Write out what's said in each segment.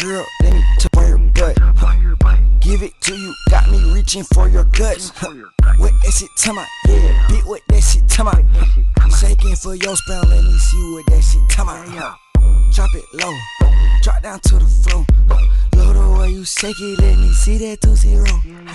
girl, let me tap on your butt. Give it to you, got me reaching for your guts. What that shit to my, yeah, beat what that shit to my. Shaking for your spell, let me see what that shit to my. Drop it low, drop down to the floor. Love the way you shake it, let me see that 2-0.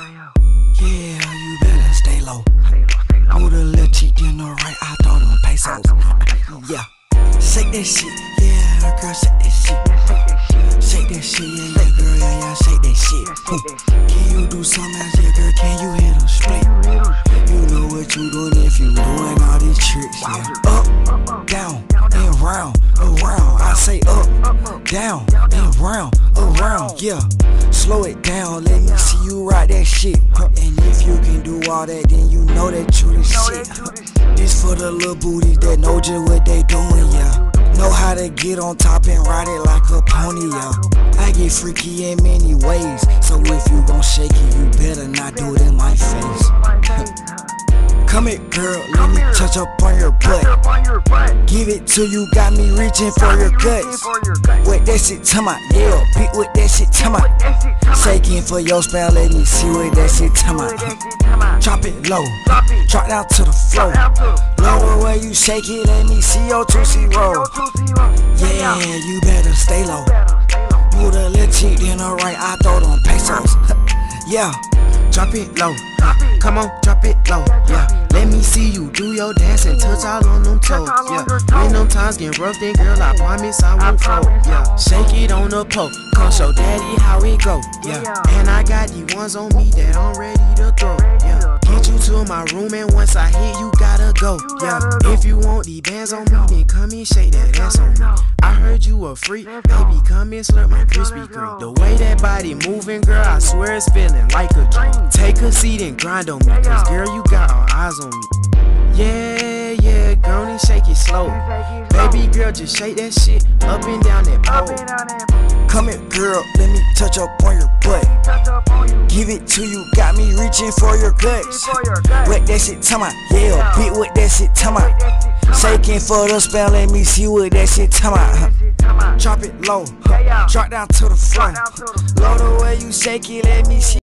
Yeah, you better stay low. Move the little cheek in the right, I throw them pesos. Yeah, shake that shit, yeah, girl, shake that shit. Shake that shit, yeah, girl, yeah, shake that shit. Can you do something else, yeah, girl, can you hit a split? You know what you doing if you doing all these tricks, yeah. Up, down, and round, around. I say up, down, and round, around, yeah. Slow it down, let me see you ride that shit. And if you can do all that, then you know that you the shit. This for the little booties that know just what they doing, yeah. Know how to get on top and ride it like a pony, yeah. I get freaky in many ways, so if you gon' shake it, you better not do it in my face. Come here, girl, let me touch up on your butt. Give it to you, got me reaching for your guts. What that shit to my, yeah, beat with that shit to my. Shaking for your spell, let me see what that shit to my. Drop it low, drop down to the floor. Love the way you shake it, let me see your 2-0. Yeah, you better stay low. Move the little cheek in the right, I throw them pesos. Yeah, drop it low. Come on, drop it low. Yeah, let me see you do your dance and touch all on them toes. Yeah, when them times get rough, then girl, I promise I won't fold. Yeah, shake it on the pole. Come show daddy how it go. Yeah, and I got these ones on me that I'm ready to throw. Yeah, get you to my room and once I hit, you gotta go. Yeah, if you want these bands on me, then come and shake that ass on me. I heard you a freak, baby, come and slurp my Krispy Kreme. The way that body moving, girl, I swear it's feeling like a dream. Take a seat and grind on me, cause girl, you got all eyes on me. Yeah, go and shake it slow. Baby girl, just shake that shit up and down that pole. Come here, girl, let me touch up on your butt. Give it to you, got me reaching for your guts. What that shit to my, yeah, beat with that shit to my. Shaking for the spell, let me see what that shit to my. Drop it low, drop down to the floor. Love the way you shake it, let me see.